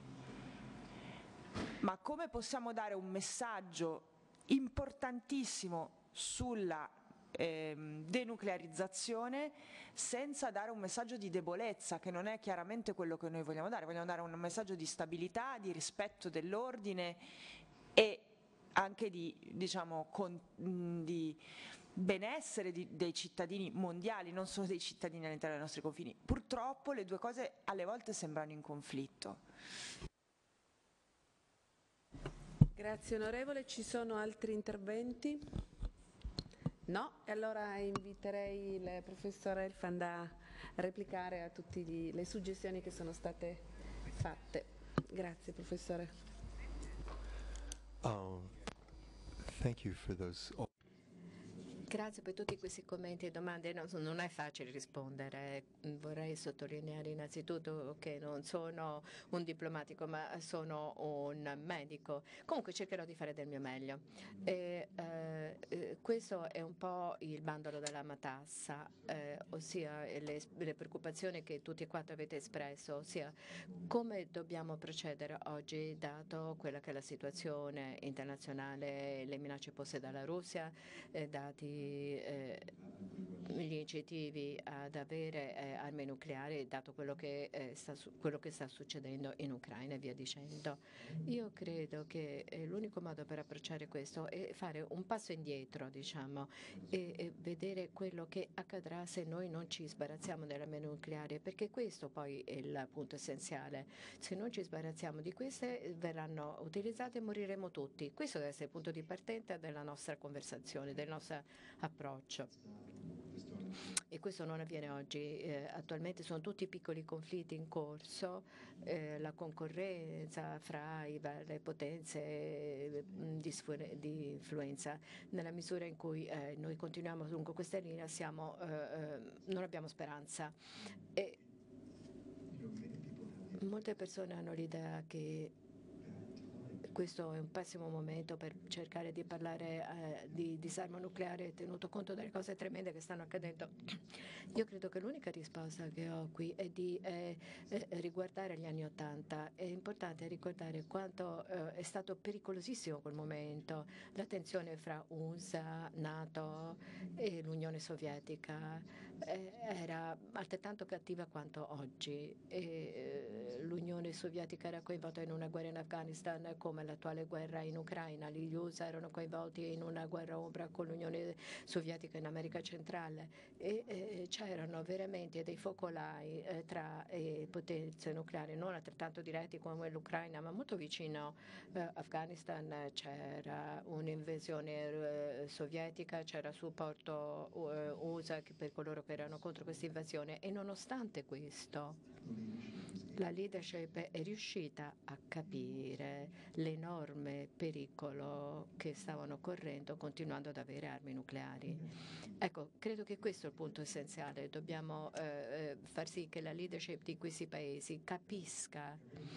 S7: Ma come possiamo dare un messaggio importantissimo sulla denuclearizzazione senza dare un messaggio di debolezza, che non è chiaramente quello che noi vogliamo dare un messaggio di stabilità, di rispetto dell'ordine e anche di, diciamo, di benessere dei cittadini mondiali, non solo dei cittadini all'interno dei nostri confini. Purtroppo le due cose alle volte sembrano in conflitto.
S1: Grazie onorevole, ci sono altri interventi? No? E allora inviterei il professor Elfand a replicare a tutte le suggestioni che sono state fatte. Grazie professore.
S2: Thank you for those.
S3: Grazie per tutti questi commenti e domande. Non è facile rispondere. Vorrei sottolineare innanzitutto che non sono un diplomatico, ma sono un medico. Comunque cercherò di fare del mio meglio. Questo è un po' il bandolo della matassa, ossia le preoccupazioni che tutti e quattro avete espresso, ossia come dobbiamo procedere oggi, dato quella che è la situazione internazionale, le minacce poste dalla Russia, dati gli incentivi ad avere armi nucleari, dato quello che sta succedendo in Ucraina e via dicendo. Io credo che l'unico modo per approcciare questo è fare un passo indietro, diciamo, e vedere quello che accadrà se noi non ci sbarazziamo delle armi nucleari, perché questo poi è il punto essenziale. Se non ci sbarazziamo di queste, verranno utilizzate e moriremo tutti. Questo deve essere il punto di partenza della nostra conversazione, del nostro approccio. E questo non avviene oggi. Attualmente sono tutti piccoli conflitti in corso, la concorrenza fra le potenze di influenza. Nella misura in cui noi continuiamo lungo questa linea non abbiamo speranza. E molte persone hanno l'idea che questo è un pessimo momento per cercare di parlare di disarmo nucleare, tenuto conto delle cose tremende che stanno accadendo. Io credo che l'unica risposta che ho qui è di riguardare gli anni '80. È importante ricordare quanto è stato pericolosissimo quel momento, la tensione fra USA, NATO e l'Unione Sovietica era altrettanto cattiva quanto oggi. L'Unione Sovietica era coinvolta in una guerra in Afghanistan come l'attuale guerra in Ucraina. Gli USA erano coinvolti in una guerra ombra con l'Unione Sovietica in America Centrale e c'erano veramente dei focolai tra potenze nucleari, non altrettanto diretti come l'Ucraina, ma molto vicino Afghanistan. C'era un'invasione sovietica, c'era supporto USA per coloro che erano contro questa invasione e nonostante questo la leadership è riuscita a capire l'enorme pericolo che stavano correndo continuando ad avere armi nucleari. Ecco, credo che questo è il punto essenziale. Dobbiamo far sì che la leadership di questi paesi capisca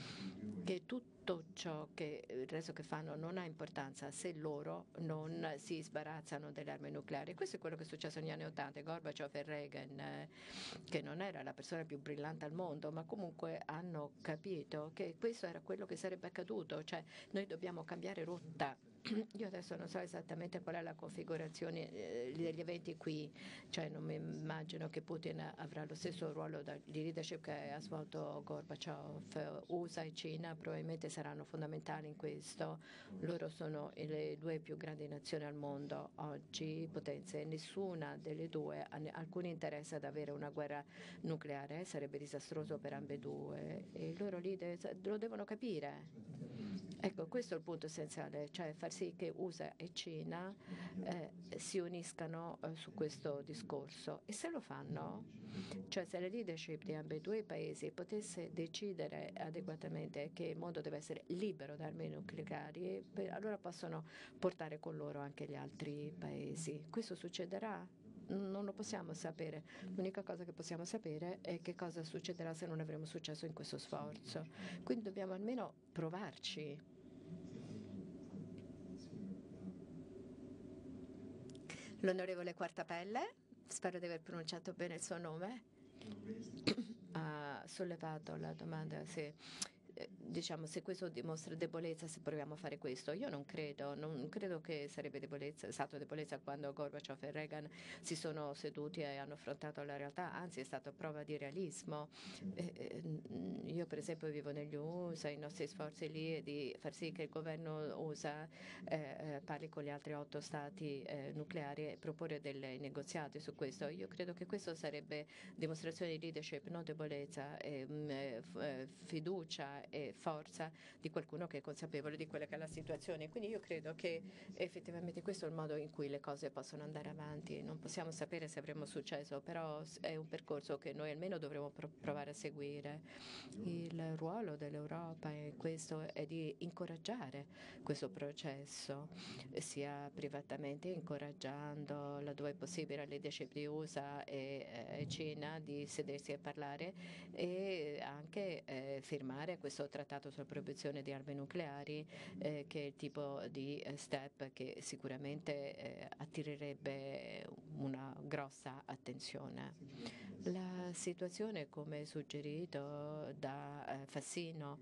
S3: che tutto ciò che il resto che fanno non ha importanza se loro non si sbarazzano delle armi nucleari. Questo è quello che è successo negli anni '80. Gorbaciov e Reagan, che non era la persona più brillante al mondo, ma comunque hanno capito che questo era quello che sarebbe accaduto, cioè noi dobbiamo cambiare rotta. Io adesso non so esattamente qual è la configurazione degli eventi qui, cioè non mi immagino che Putin avrà lo stesso ruolo di leadership che ha svolto Gorbaciov. USA e Cina probabilmente saranno fondamentali in questo. Loro sono le due più grandi nazioni al mondo oggi, potenze. Nessuna delle due ha alcun interesse ad avere una guerra nucleare, sarebbe disastroso per ambedue e i loro leader lo devono capire. Ecco, questo è il punto essenziale, cioè far sì che USA e Cina si uniscano su questo discorso. E se lo fanno, cioè se la leadership di ambedue i paesi potesse decidere adeguatamente che il mondo deve essere libero da armi nucleari, allora possono portare con loro anche gli altri paesi. Questo succederà? Non lo possiamo sapere. L'unica cosa che possiamo sapere è che cosa succederà se non avremo successo in questo sforzo. Quindi dobbiamo almeno provarci. L'onorevole Quartapelle, spero di aver pronunciato bene il suo nome, ha sollevato la domanda se diciamo, se questo dimostra debolezza, se proviamo a fare questo. Io non credo che sarebbe stato debolezza quando Gorbaciov e Reagan si sono seduti e hanno affrontato la realtà, anzi è stata prova di realismo. Io per esempio vivo negli USA, i nostri sforzi lì è di far sì che il governo USA parli con gli altri 8 stati nucleari e proporre dei negoziati su questo. Io credo che questo sarebbe dimostrazione di leadership, non debolezza, fiducia e forza di qualcuno che è consapevole di quella che è la situazione. Quindi io credo che effettivamente questo è il modo in cui le cose possono andare avanti. Non possiamo sapere se avremo successo, però è un percorso che noi almeno dovremo provare a seguire. Il ruolo dell'Europa in questo è di incoraggiare questo processo, sia privatamente incoraggiando laddove è possibile la leadership di USA e Cina di sedersi a parlare e anche firmare questo trattato sulla proibizione di armi nucleari che è il tipo di step che sicuramente attirerebbe una grossa attenzione. La situazione, come suggerito da Fassino,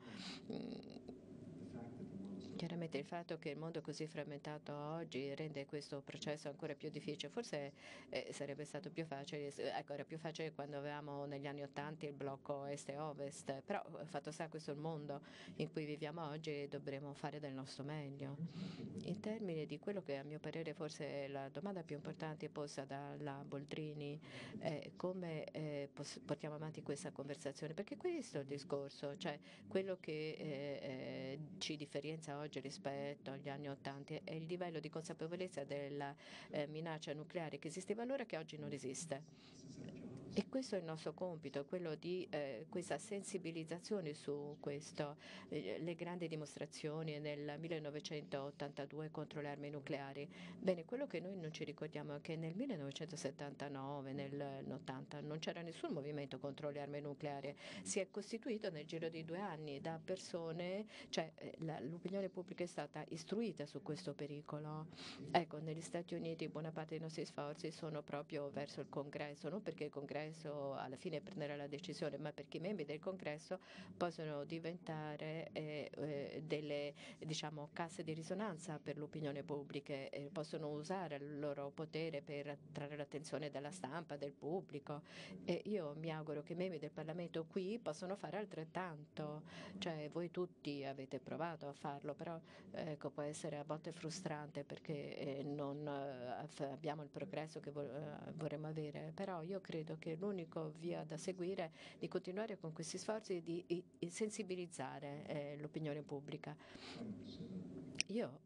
S3: chiaramente il fatto che il mondo è così frammentato oggi rende questo processo ancora più difficile. Forse sarebbe stato più facile, ecco, era più facile quando avevamo negli anni '80 il blocco est e ovest, però fatto sta questo è il mondo in cui viviamo oggi e dovremo fare del nostro meglio. In termini di quello che a mio parere forse è la domanda più importante posta dalla Boldrini, come portiamo avanti questa conversazione, perché questo è il discorso, cioè quello che ci differenzia oggi rispetto agli anni '80 è il livello di consapevolezza della minaccia nucleare che esisteva allora che oggi non esiste. E questo è il nostro compito, quello di questa sensibilizzazione su questo. Le grandi dimostrazioni nel 1982 contro le armi nucleari. Bene, quello che noi non ci ricordiamo è che nel 1979, nell'80, non c'era nessun movimento contro le armi nucleari. Si è costituito nel giro di 2 anni da persone, cioè l'opinione pubblica è stata istruita su questo pericolo. Ecco, negli Stati Uniti buona parte dei nostri sforzi sono proprio verso il Congresso, non perché il Congresso alla fine prenderà la decisione, ma perché i membri del Congresso possono diventare delle, diciamo, casse di risonanza per l'opinione pubblica, possono usare il loro potere per attrarre l'attenzione della stampa, del pubblico, e io mi auguro che i membri del Parlamento qui possano fare altrettanto. Cioè voi tutti avete provato a farlo, però ecco, può essere a volte frustrante perché non abbiamo il progresso che vorremmo avere, però io credo che l'unica via da seguire è di continuare con questi sforzi di sensibilizzare l'opinione pubblica. Io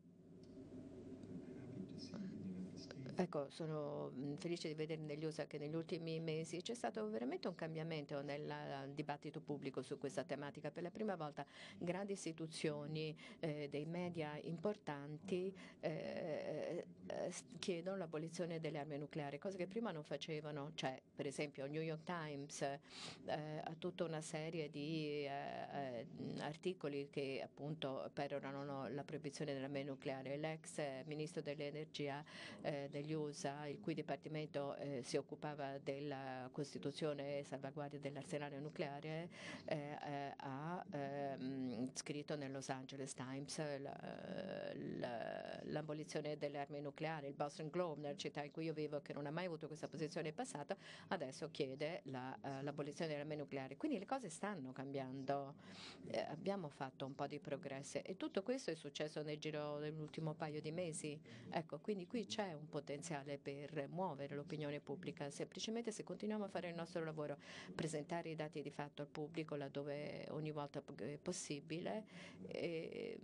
S3: Ecco, sono felice di vedere negli USA che negli ultimi mesi c'è stato veramente un cambiamento nel dibattito pubblico su questa tematica. Per la prima volta grandi istituzioni dei media importanti chiedono l'abolizione delle armi nucleari, cose che prima non facevano. Cioè, per esempio, il New York Times ha tutta una serie di articoli che appunto perorano la proibizione delle armi nucleari. L'ex ministro dell'energia degli USA, il cui dipartimento si occupava della costituzione e salvaguardia dell'arsenale nucleare, ha scritto nel Los Angeles Times l'abolizione delle armi nucleari. Il Boston Globe, nella città in cui io vivo, che non ha mai avuto questa posizione in passato, adesso chiede l'abolizione delle armi nucleari. Quindi le cose stanno cambiando, abbiamo fatto un po' di progresso e tutto questo è successo nel giro dell'ultimo paio di mesi. Ecco, quindi qui c'è un potenziale per muovere l'opinione pubblica, semplicemente se continuiamo a fare il nostro lavoro, presentare i dati di fatto al pubblico laddove ogni volta è possibile, e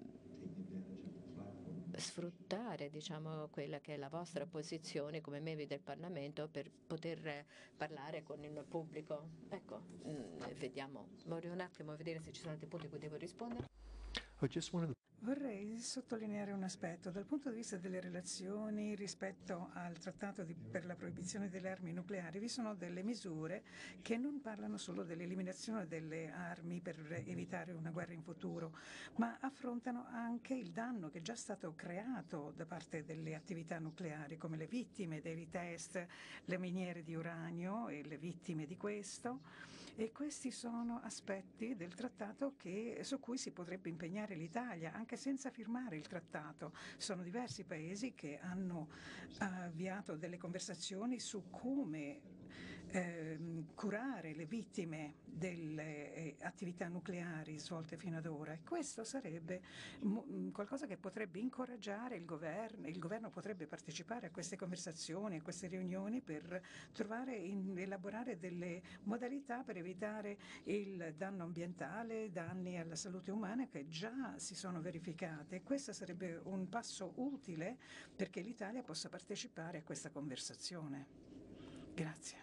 S3: sfruttare, diciamo, quella che è la vostra posizione come membri del Parlamento per poter parlare con il pubblico. Ecco, vediamo, voglio un attimo vedere se ci sono altri punti a cui devo rispondere.
S8: Vorrei sottolineare un aspetto. Dal punto di vista delle relazioni rispetto al trattato per la proibizione delle armi nucleari, vi sono delle misure che non parlano solo dell'eliminazione delle armi per evitare una guerra in futuro, ma affrontano anche il danno che è già stato creato da parte delle attività nucleari, come le vittime dei test, le miniere di uranio e le vittime di questo. E questi sono aspetti del trattato su cui si potrebbe impegnare l'Italia, anche senza firmare il trattato. Sono diversi paesi che hanno avviato delle conversazioni su come curare le vittime delle attività nucleari svolte fino ad ora, e questo sarebbe qualcosa che potrebbe incoraggiare il governo potrebbe partecipare a queste conversazioni, a queste riunioni per elaborare delle modalità per evitare il danno ambientale, danni alla salute umana che già si sono verificate. Questo sarebbe un passo utile perché l'Italia possa partecipare a questa conversazione. Grazie.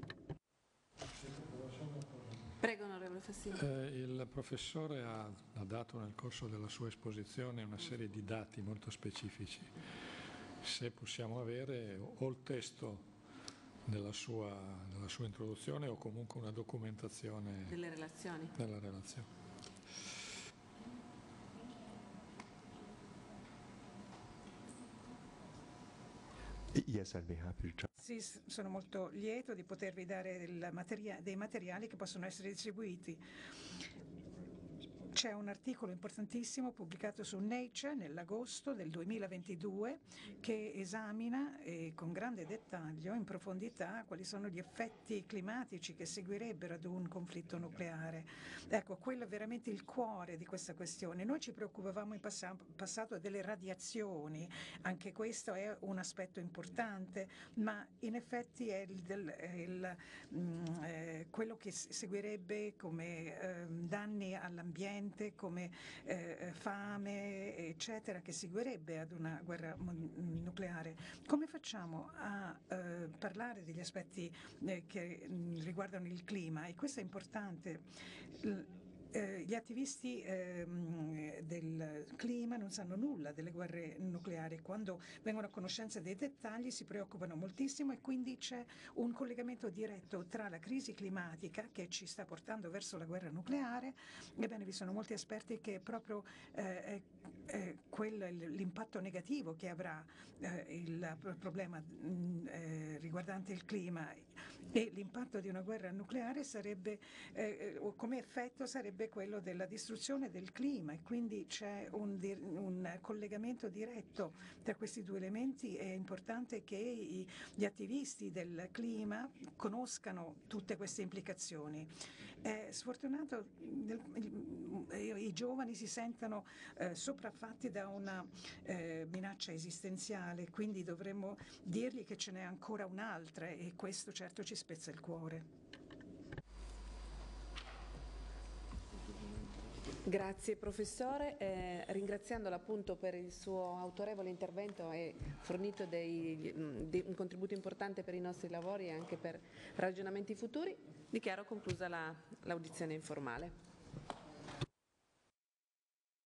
S1: Prego, onorevole Fassino.
S6: Il professore ha dato nel corso della sua esposizione una serie di dati molto specifici. Se possiamo avere o il testo della sua introduzione o comunque una documentazione
S1: delle relazioni.
S6: della relazione.
S2: Yes, I'd be happy to try.
S8: Sì, sono molto lieto di potervi dare dei materiali che possono essere distribuiti. C'è un articolo importantissimo pubblicato su Nature nell'agosto del 2022 che esamina con grande dettaglio, in profondità, quali sono gli effetti climatici che seguirebbero ad un conflitto nucleare. Ecco, quello è veramente il cuore di questa questione. Noi ci preoccupavamo in passato delle radiazioni, anche questo è un aspetto importante, ma in effetti è quello che seguirebbe come danni all'ambiente, come fame, eccetera, che seguirebbe ad una guerra nucleare. Come facciamo a parlare degli aspetti che riguardano il clima? E questo è importante. Gli attivisti del clima non sanno nulla delle guerre nucleari. Quando vengono a conoscenza dei dettagli si preoccupano moltissimo, e quindi c'è un collegamento diretto tra la crisi climatica che ci sta portando verso la guerra nucleare. Ebbene, vi sono molti esperti che proprio l'impatto negativo che avrà il problema riguardante il clima e l'impatto di una guerra nucleare sarebbe, come effetto sarebbe quello della distruzione del clima, e quindi c'è un collegamento diretto tra questi due elementi. È importante che gli attivisti del clima conoscano tutte queste implicazioni. È sfortunato i giovani si sentono sopraffatti da una minaccia esistenziale, quindi dovremmo dirgli che ce n'è ancora un'altra, e questo certo ci spezza il cuore.
S1: Grazie professore, ringraziandola appunto per il suo autorevole intervento e fornito un contributo importante per i nostri lavori e anche per ragionamenti futuri, dichiaro conclusa l'audizione informale.